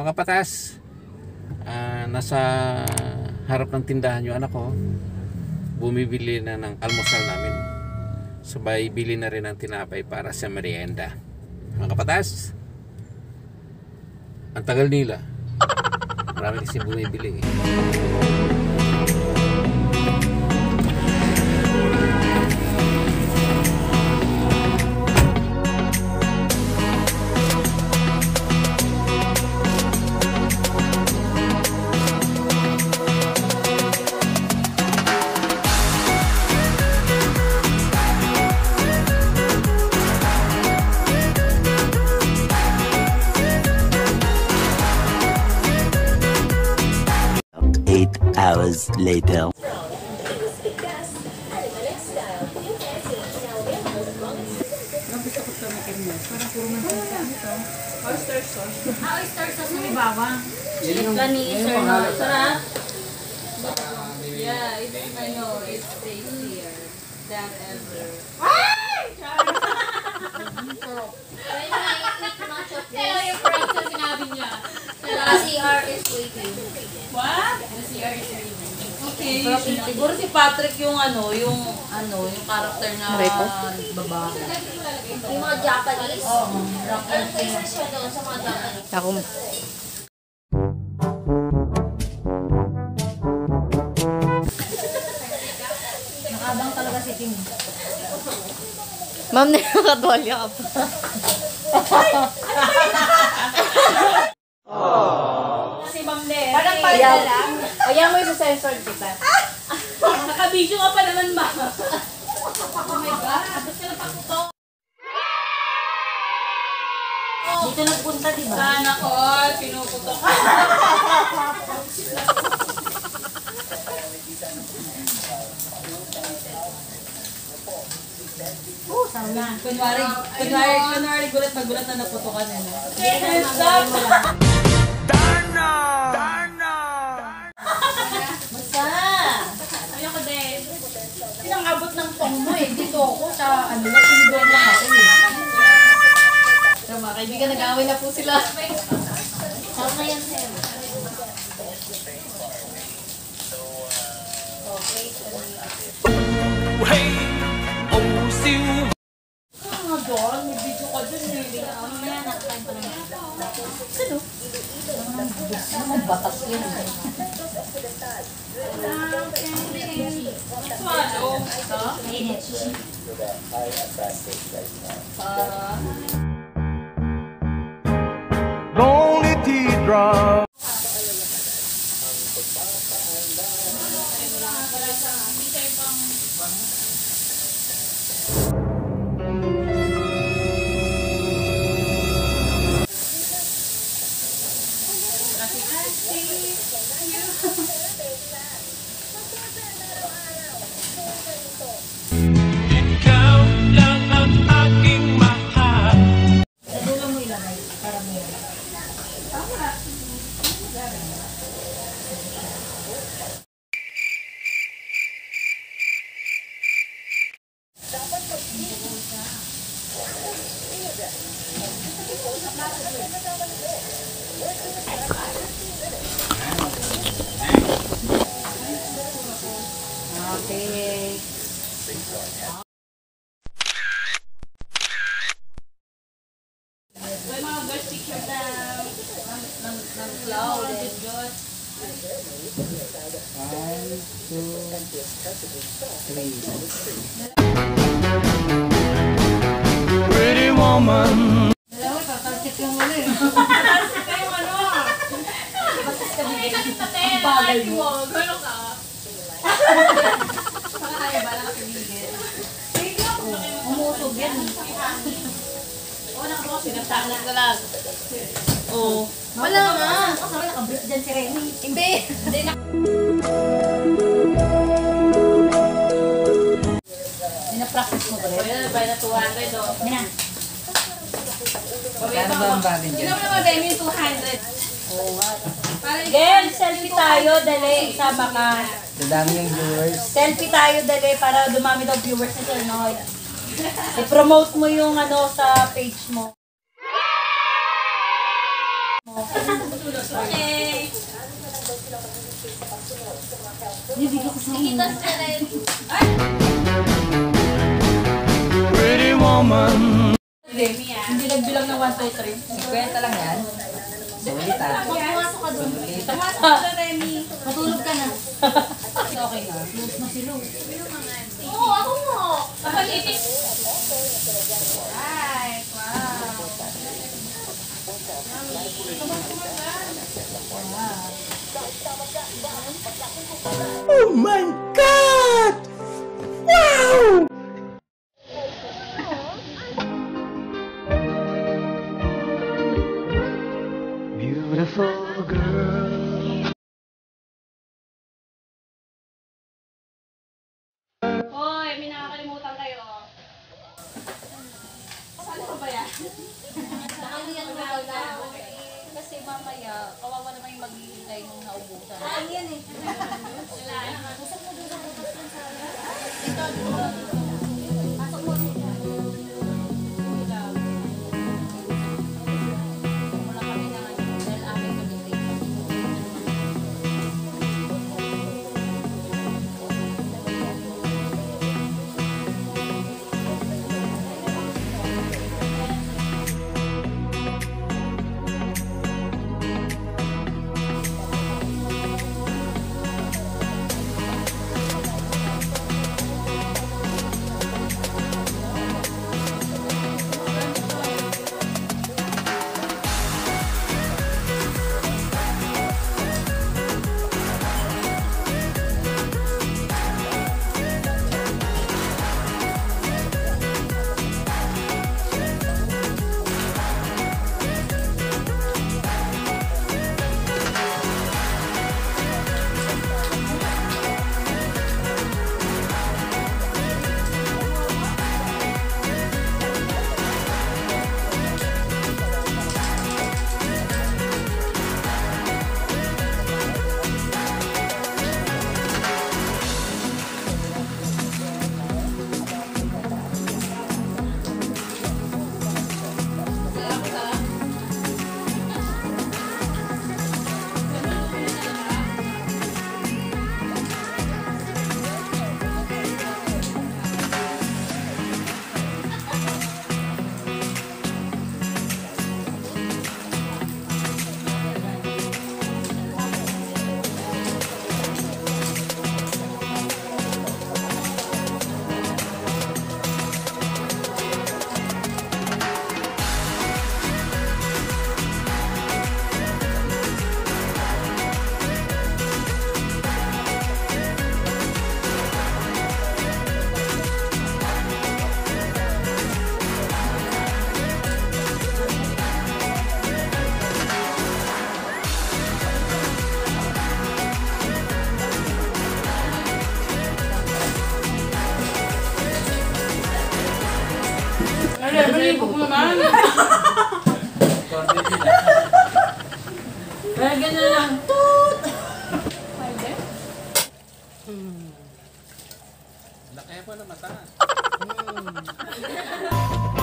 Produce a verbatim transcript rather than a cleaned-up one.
Mga kapatas, uh, nasa harap ng tindahan yung anak ko. Bumibili na ng almusal namin. Sabay bili na rin ng tinapay para sa merienda. Mga kapatas, ang tagal nila. Marami kasi bumibili eh. Eight hours later. Oyster sauce. Ah, oyster sauce na may bawang. Lani, sir, no? Sarap. Yeah, it's, I know, it's tastier than ever. Ay! Hello, yung friend sa sinabi niya. The C R is waiting. What? The C R is waiting. Okay. Siguro si Patrick yung ano, yung ano, yung character na babae. Yung mga Japanese. Oo. Ano siya doon sa mga Japanese? Ako. Nakabang talaga si Kim. Ma'am, nakakatwalya ka pa. Si Ma'am Ne. Parang palya lang. Ayaw mo yung sensor kita. Nakabidyo ka pa naman, ma. Oh my God. Ba't ka napakuto? Dito nagpunta, di ba? Sana all, pinuputok ka. Oo, sana. Kunwari, kunwari, kunwari gulat na gulat na naputokan eh. Hands up! Darna! Darna! Basta! Ayoko din. Pinang-abot ng tong mo eh. Dito ako sa ano, sinidor lang ako eh. So, mga kaibigan, nag-away na po sila. Sama yan, sir. Okay, Hey! Oh, siw! ah, nga doon. May video ka dun eh. Ano na yan? Nakakain pa lang. Sino? Ano batas yun? Swallow. Mainit. Para... Lonely teardrop. Ikaw lang ang aking mahal. Sa dulo mo ilagay. Para mo yan. Okay. May mga girls picture na ng, ng, ng cloud and Diyos. One, two, three. Pretty woman. Dalawa, papansit yung ulo eh. Kasi kayo ano? Ang bagal mo. Gano'n ka? Baka kaya ba lang kapimigil? Umusog yan. Oo, nakabukas. Sinagtakas ka lang. Oo. Wala nga. Kasi nakabrief dyan si Remy. Hindi. Hindi na. Pina-practice mo ba rin? Pwede na ba na two hundred o? Yan na. Ano ba ang bagay Sino dyan? mo naman dahil yung two hundred? Oo nga. Girl, selfie tayo, dali. Isama ka. Dadami yung viewers. Selfie tayo, dali, para dumami daw viewers ni Sir Noy. I-promote mo yung ano sa page mo. Okay. Bibigyan ko sa Kita sa rin. Pretty woman. Hindi nagbilang ng one, two, three. Kwenta lang yan. Sulit ah. Pumasok ka doon. Pumasok ka, Remy. Matulog ka na. Okay na. Lose na si Luz. Oo, ako mo. Kapag-itik. Ay, wow. Oh my God! Wow! Beautiful girl. Hoy, may nakakalimutan kayo. Saan pa ba yan? Nakaliyan mo ka na. Kasi mamaya, kawawa naman yung maghihintay nung naubusan. Ay, yan eh. Wala. Pasok mo doon sa butas ng sala. Ito, dito, dito. Pasok mo doon. Wala kami na ano, dahil amin mag-intake. Ay, malibog mo naman. Ay, ganyan lang. Toot! Laki pa na mata.